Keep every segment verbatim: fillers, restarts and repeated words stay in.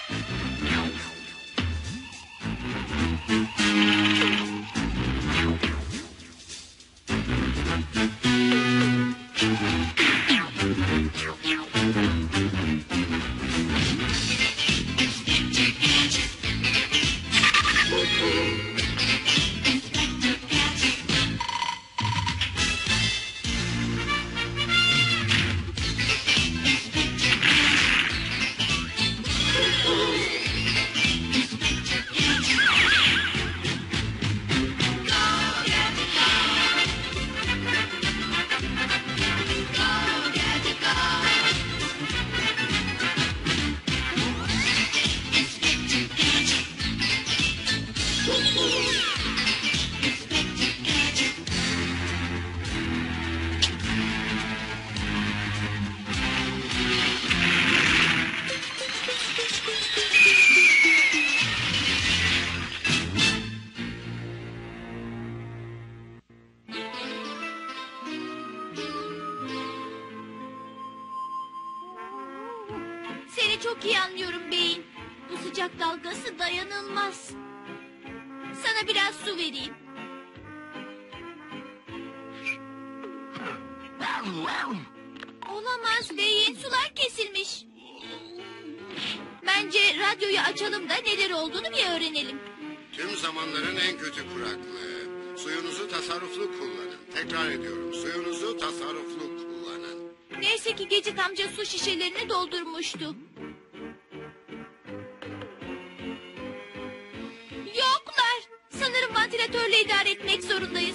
Seni çok iyi anlıyorum beyin. Bu sıcak dalgası dayanılmaz. Sana biraz su vereyim. Olamaz beyin, sular kesilmiş. Bence radyoyu açalım da neler olduğunu bir öğrenelim. Tüm zamanların en kötü kuraklığı. Suyunuzu tasarruflu kullanın. Tekrar ediyorum, suyunuzu tasarruflu kullanın. Neyse ki Gecit amca su şişelerini doldurmuştu. Yoklar. Sanırım vantilatörle idare etmek zorundayız.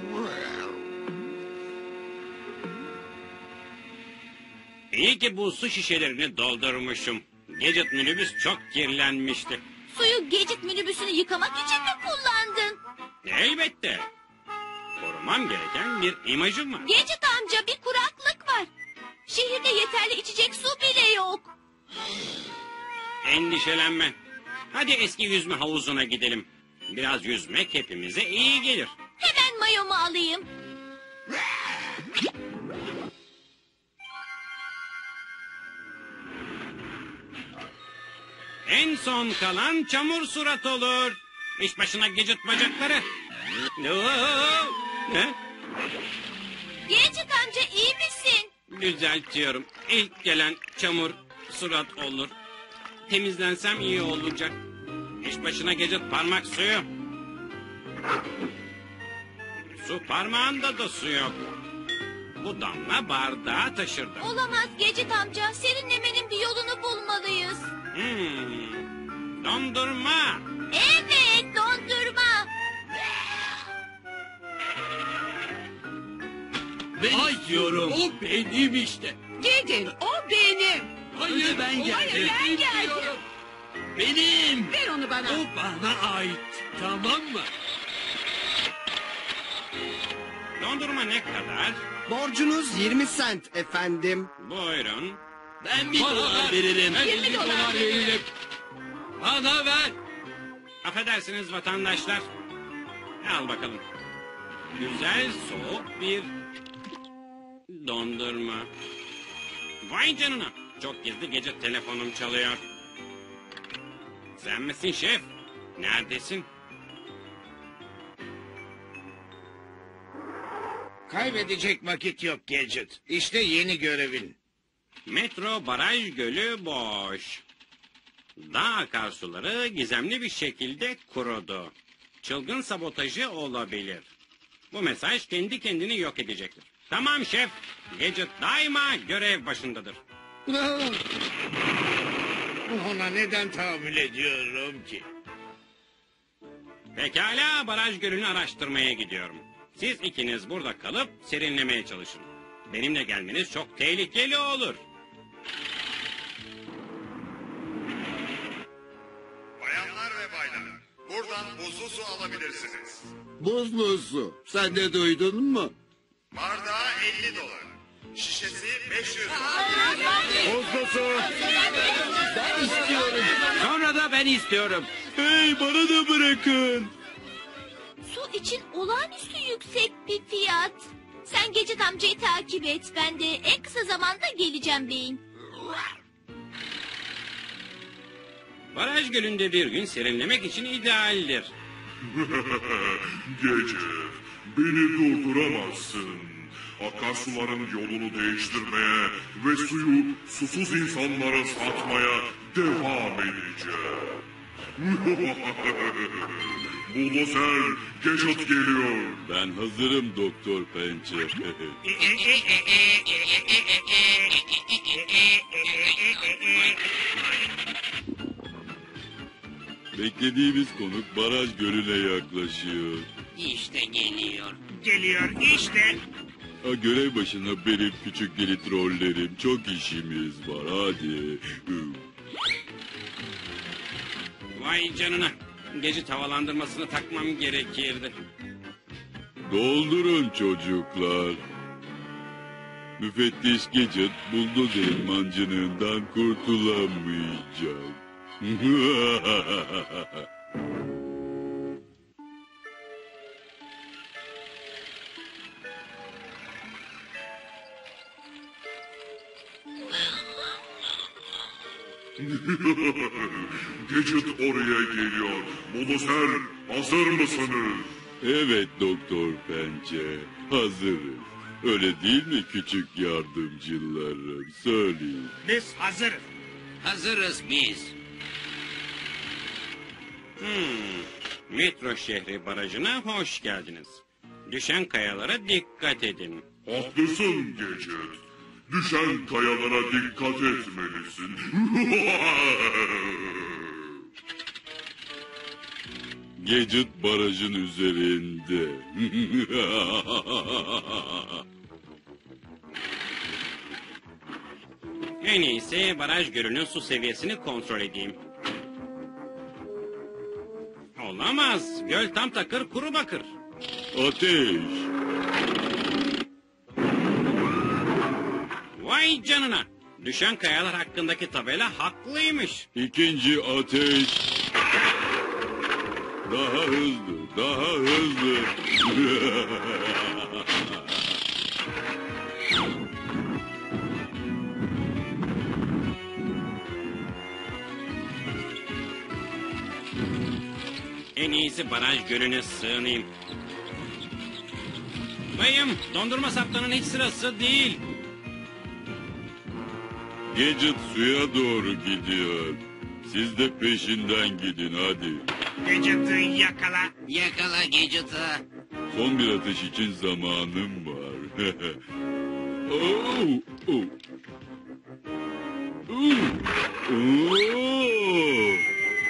İyi ki bu su şişelerini doldurmuşum. Gecit minibüs çok kirlenmişti. Suyu Gecit minibüsünü yıkamak için mi kullandın? Elbette. Korumam gereken bir imajım var. Gecit amca, bir kuraklık var. Şehirde yeterli içecek su bile yok. Endişelenme. Hadi eski yüzme havuzuna gidelim. Biraz yüzmek hepimize iyi gelir. Hemen mayomu alayım. En son kalan çamur surat olur. İş başına Gecit bacakları. Oo, ne? Gecit amca, iyi misin? Düzeltiyorum. İlk gelen çamur surat olur. Temizlensem iyi olacak. İş başına Gecit parmak suyu. Su parmağında da su yok. Bu damla bardağı taşırdı. Olamaz Gecit amca. Serinlemenin bir yolunu bulmalıyız. Hmm, dondurma. Evet, dondurma. Ben istiyorum. O benim işte. Gidin, o benim. Hayır ben geldim. Hayır, ben geldim. İstiyorum. Benim. Ver onu bana. O bana ait. Tamam mı? Dondurma ne kadar? Borcunuz yirmi sent efendim. Buyurun. Ben bir dolar veririm. Ben Yirmi dolar veririm. Bana ver. Affedersiniz vatandaşlar. Al bakalım. Güzel soğuk bir dondurma. Vay canına. Çok gizli gece telefonum çalıyor. Sen misin şef? Neredesin? Kaybedecek vakit yok Gadget. İşte yeni görevin. Metro baraj gölü boş. Dağ akarsuları gizemli bir şekilde kurudu. Çılgın sabotajı olabilir. Bu mesaj kendi kendini yok edecektir. Tamam şef. Gadget daima görev başındadır. Ona neden tahammül ediyorum ki? Pekala, baraj gölünü araştırmaya gidiyorum. Siz ikiniz burada kalıp serinlemeye çalışın. Benimle gelmeniz çok tehlikeli olur. Bayanlar ve baylar, buradan buzlu su alabilirsiniz. Buzlu su. Sen de duydun mu? Bardağı elli dolar. Şişesi beş yüz dolar. Buzlu su. Ben istiyorum. Sonra da ben istiyorum. Hey, bana da bırakın. Su için olağanüstü yüksek bir fiyat. Sen Gecit amcayı takip et. Ben de en kısa zamanda geleceğim beyin. Baraj gölünde bir gün serinlemek için idealdir. Gece, beni durduramazsın. Akarsuların yolunu değiştirmeye ve suyu susuz insanlara satmaya devam edeceğim. Buldozer, Gadget geliyor. Ben hazırım Doktor Pençe. Beklediğimiz konuk baraj gölüne yaklaşıyor. İşte geliyor. Geliyor işte. Ha, görev başına benim küçük deli trollerim. Çok işimiz var hadi. Vay canına. Gece havalandırmasını takmam gerekirdi. Doldurun çocuklar. Müfettiş Gadget buldozer'in mancınığından kurtulamayacak. Gadget oraya geliyor. Buldozer, hazır mısınız? Evet Doktor Pençe, hazırız. Öyle değil mi küçük yardımcılarım? Söyleyin. Biz hazırız. Hazırız biz. Hmm. Metro şehri barajına hoş geldiniz. Düşen kayalara dikkat edin. Haklısın Gadget. Düşen kayalara dikkat etmelisin. Gadget barajın üzerinde. En iyisi baraj gölünün su seviyesini kontrol edeyim. Olamaz. Göl tam takır kuru bakır. Ateş! Vay canına. Düşen kayalar hakkındaki tabela haklıymış. İkinci ateş! Daha hızlı, daha hızlı. En iyisi baraj gölüne sığınayım. Bayım, dondurma saplarının hiç sırası değil. Gadget suya doğru gidiyor. Siz de peşinden gidin hadi. Gadget'ı yakala. Yakala Gadget'ı. Son bir ateş için zamanım var. oh, oh. Oh, oh.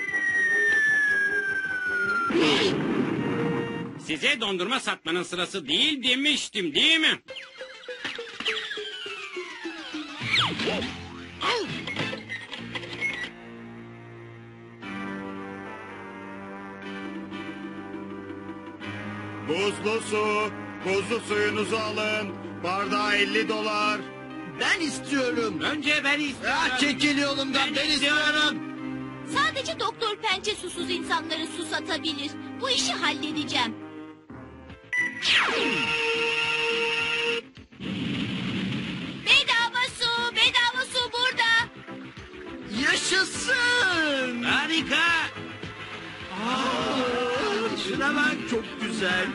Size dondurma satmanın sırası değil demiştim, değil mi? Buzlu su, buzlu suyunuzu alın. Bardağı elli dolar. Ben istiyorum. Önce ben istiyorum. Ah, çekil yolumdan, ben, istiyorum. Sadece Doktor Pençe susuz insanları su satabilir. Bu işi halledeceğim. Bedava su, bedava su burada. Yaşasın. Harika. Şuna bak, çok güzel.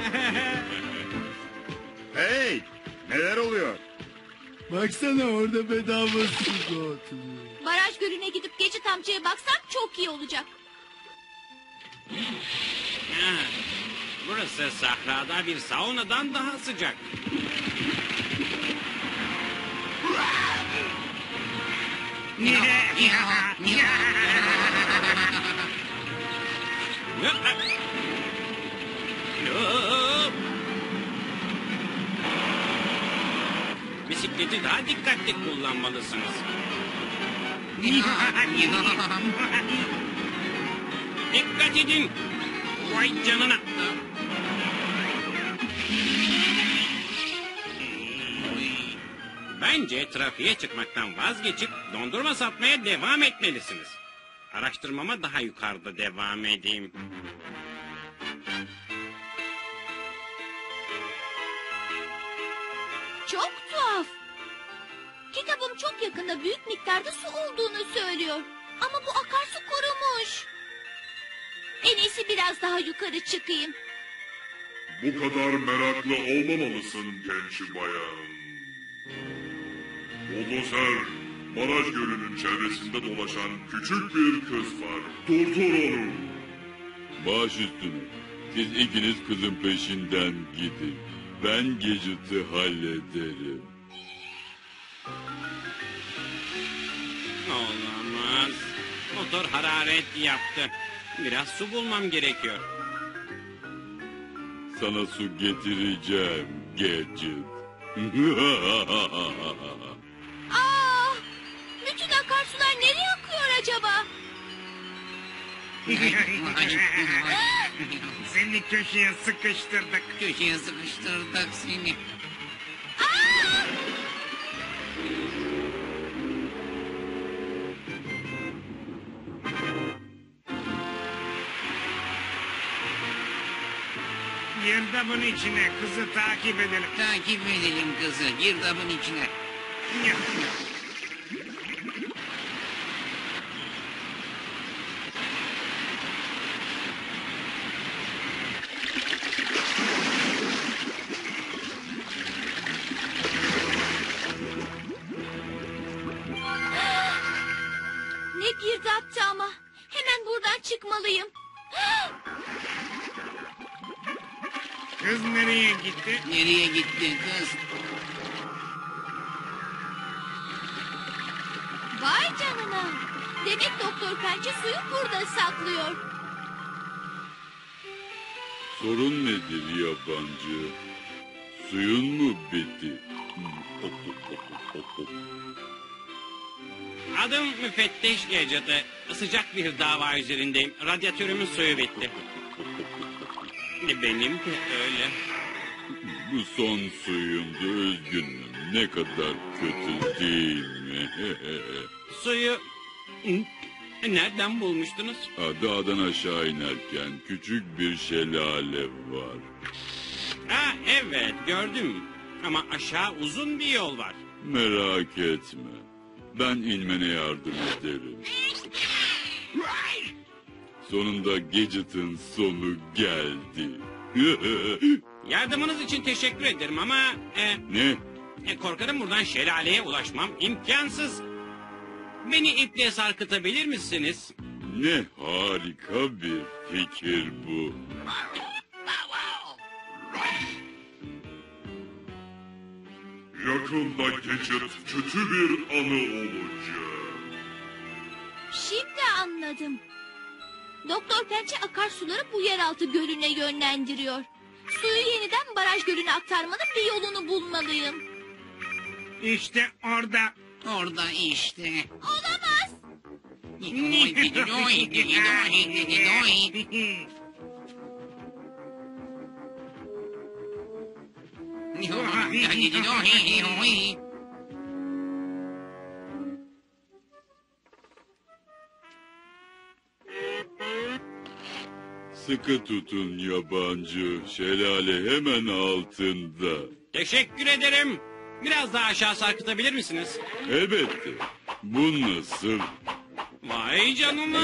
Hey, neler oluyor? Baksana orada bedava su dağıtılıyor. Baraj gölüne gidip Gadget amcaya baksam çok iyi olacak. Ha, burası sahrada bir saunadan daha sıcak. Bisikleti daha dikkatli kullanmalısınız. Dikkat edin. Vay canına. Bence trafiğe çıkmaktan vazgeçip dondurma satmaya devam etmelisiniz. Araştırmama daha yukarıda devam edeyim. Çok tuhaf. Kitabım çok yakında büyük miktarda su olduğunu söylüyor. Ama bu akarsu kurumuş. boş. En iyisi biraz daha yukarı çıkayım. Bu kadar meraklı olmamalısın genç bayan. Buldozer, baraj gölünün çevresinde dolaşan küçük bir kız var. Durdur onu. Baş üstüne. Siz ikiniz kızın peşinden gidin. Ben Gadget'ı hallederim. Olamaz. Motor hararet yaptı. Biraz su bulmam gerekiyor. Sana su getireceğim Gadget. Aa! Bütün akarsular nereye akıyor acaba? Seni köşeye sıkıştırdık. Köşeye sıkıştırdık seni. Aa! Girdabın içine kızı takip edelim. Takip edelim kızı girdabın içine. Ne girdaptı ama. Hemen buradan çıkmalıyım. Kız nereye gitti? Nereye gitti kız? Vay canına. Demek Doktor Pençe suyu burada saklıyor. Sorun nedir yabancı? Suyun mu bitti? Adım müfettiş Gadget'ı. Sıcak bir dava üzerindeyim. Radyatörümün suyu bitti. Benim de öyle. Bu son suyundu, üzgünüm. Ne kadar kötü değil mi? Suyu nereden bulmuştunuz? Dağdan aşağı inerken küçük bir şelale var. Ha evet gördüm. Ama aşağı uzun bir yol var. Merak etme. Ben inmene yardım ederim. Sonunda Gadget'ın sonu geldi. Yardımınız için teşekkür ederim ama... E, Ne? e, korkarım buradan şelaleye ulaşmam imkansız. Beni iple sarkıtabilir misiniz? Ne harika bir fikir bu. Yakında Gadget kötü bir anı olacak. Şimdi anladım. Doktor Pençe akarsuları bu yeraltı gölüne yönlendiriyor. Suyu yeniden baraj gölüne aktarmanın bir yolunu bulmalıyım. İşte orada. Orada işte. Olamaz. Sıkı tutun yabancı. Şelale hemen altında. Teşekkür ederim. Biraz daha aşağı sarkıtabilir misiniz? Elbette. Bu nasıl? Vay canına.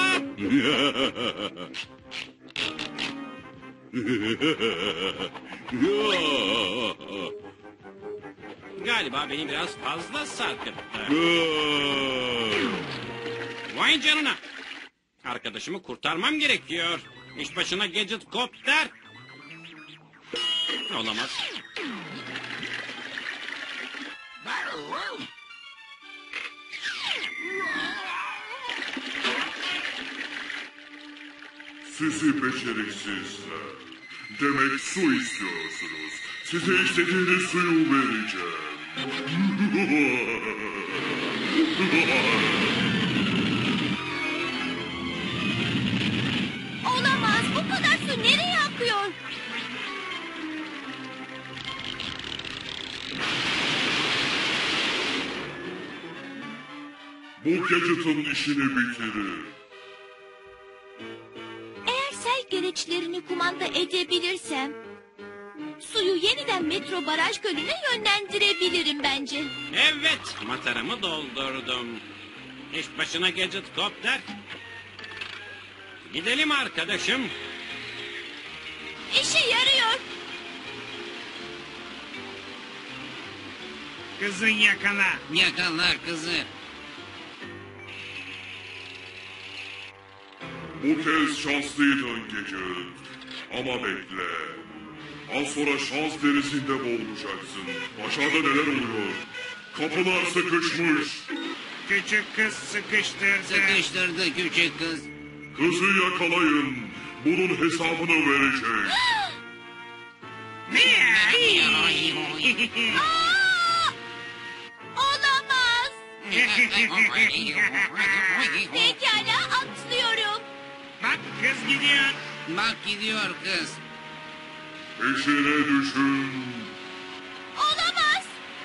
Galiba beni biraz fazla sarkıttı. Vay canına. Arkadaşımı kurtarmam gerekiyor. İş başına Gadget Copter. Olamaz. Sizi beceriksizler. Demek su istiyorsunuz. Size istediğiniz suyu vereceğim. Olamaz. Bu kadar su nereye akıyor? Bu Gadget'ın işini bitirir. Eğer sel gereçlerini kumanda edebilirsem... suyu yeniden metro baraj gölüne yönlendirebilirim bence. Evet, mataramı doldurdum. İş başına Gadget Copter. Gidelim arkadaşım. İşe yarıyor. Kızın yakala. Yakala kızı. Bu kez şanslıydın gece. Ama bekle. Az sonra şans derisinde boğulacaksın. Aşağıda neler oluyor? Kapılar sıkışmış. Küçük kız sıkıştırdı. Sıkıştırdı küçük kız. Kızı yakalayın. Bunun hesabını verecek. Aa! Olamaz. Pekala atlıyorum. Bak kız gidiyor. Bak gidiyor kız. Peşine düşün. Olamaz.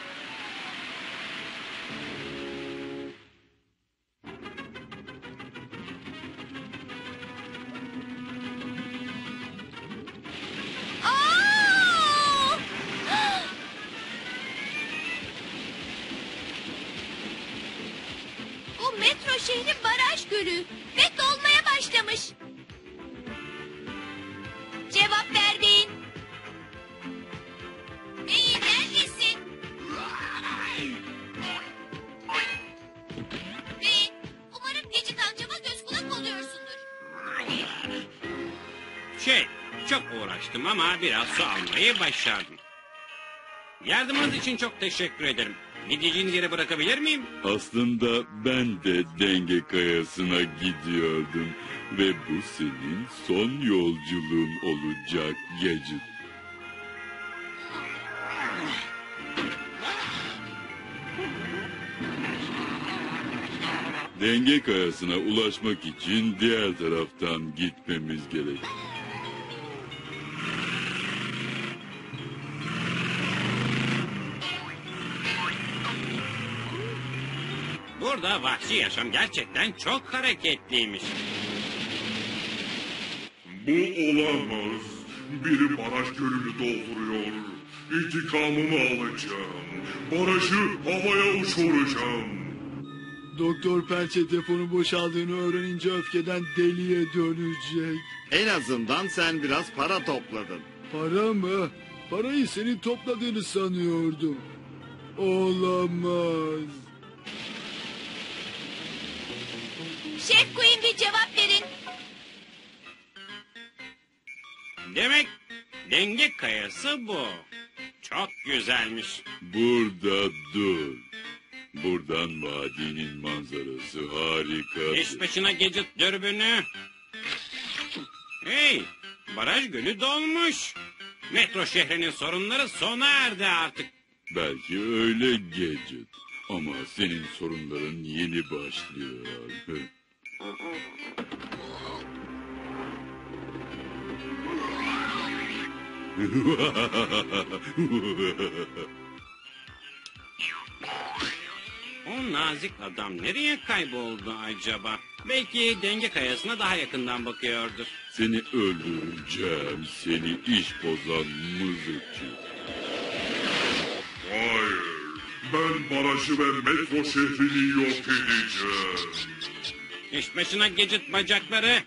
Aa! Bu metro şehri baraj gölü ve dolmaya başlamış. Cevap ver beyin. Beyin neredesin? Beyin, umarım Gecik amcama göz kulak oluyorsundur. Şey, çok uğraştım ama biraz su almayı başardım. Yardımınız için çok teşekkür ederim. Gideceğiniz yere bırakabilir miyim? Aslında ben de denge kayasına gidiyordum. Ve bu senin son yolculuğun olacak Gadget. Denge kayasına ulaşmak için diğer taraftan gitmemiz gerek. Burada vahşi yaşam gerçekten çok hareketliymiş. Bu olamaz. Biri baraj gölünü dolduruyor. İntikamımı alacağım. Barajı havaya uçuracağım. Doktor Pençe deponun boşaldığını öğrenince öfkeden deliye dönecek. En azından sen biraz para topladın. Para mı? Parayı senin topladığını sanıyordum. Olamaz. Şef Queen bir cevap verin. Demek denge kayası bu. Çok güzelmiş. Burada dur. Buradan vadinin manzarası harika. İş başına Gadget dürbünü. Hey, baraj gölü dolmuş. Metro şehrinin sorunları sona erdi artık. Belki öyle Gadget. Ama senin sorunların yeni başlıyor. O nazik adam nereye kayboldu acaba? Belki denge kayasına daha yakından bakıyordur. Seni öldüreceğim, seni iş bozan mızıkçı. Hayır. Ben barajı ve metro şehrini yok edeceğim. İş başına Gadget bacakları.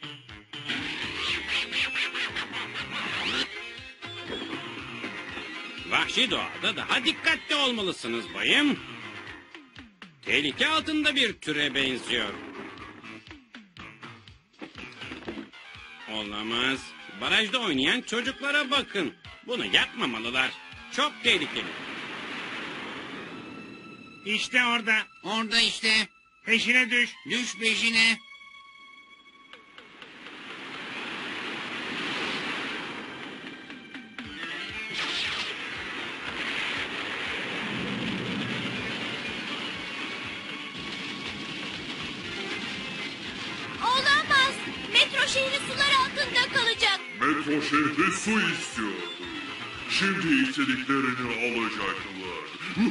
Vahşi doğada daha dikkatli olmalısınız bayım. Tehlike altında bir türe benziyor. Olamaz. Barajda oynayan çocuklara bakın. Bunu yapmamalılar. Çok tehlikeli. İşte orada. Orada işte. Peşine düş. Düş peşine. Olamaz. Metro şehri sular altında kalacak. Metro şehri su istiyordu. Şimdi istediklerini alacaklar.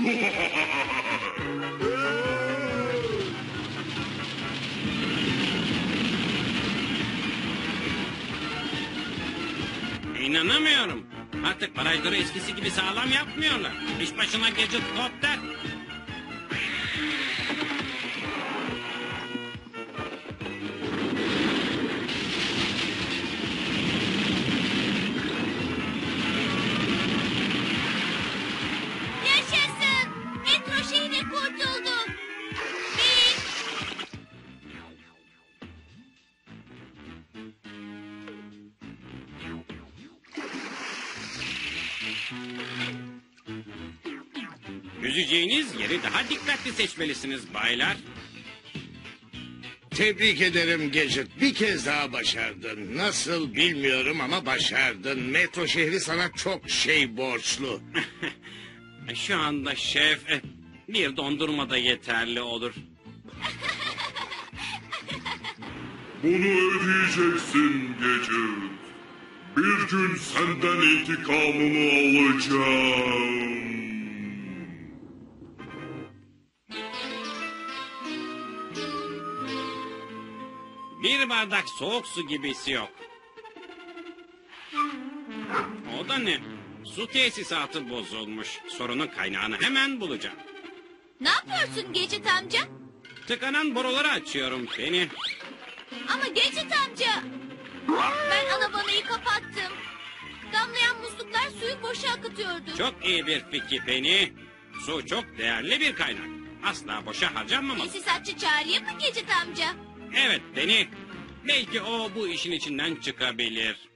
İnanamıyorum. Artık barajları eskisi gibi sağlam yapmıyorlar. İş başına Gadget Copter. Yüzeceğiniz yeri daha dikkatli seçmelisiniz baylar. Tebrik ederim Gadget. Bir kez daha başardın. Nasıl bilmiyorum ama başardın. Metro şehri sana çok şey borçlu. Şu anda şef eh, bir dondurma da yeterli olur. Bunu ödeyeceksin Gadget. Bir gün senden intikamımı alacağım. Bir bardak soğuk su gibisi yok. O da ne? Su tesisatı bozulmuş. Sorunun kaynağını hemen bulacağım. Ne yapıyorsun Gadget amca? Tıkanan boruları açıyorum Penny. Ama Gadget amca. Ben anavanayı kapattım. Damlayan musluklar suyu boşa akıtıyordu. Çok iyi bir fikir Penny. Su çok değerli bir kaynak. Asla boşa harcanmamalı. Tesisatçı çağırayım mı Gadget amca? Evet Penny. Belki o bu işin içinden çıkabilir.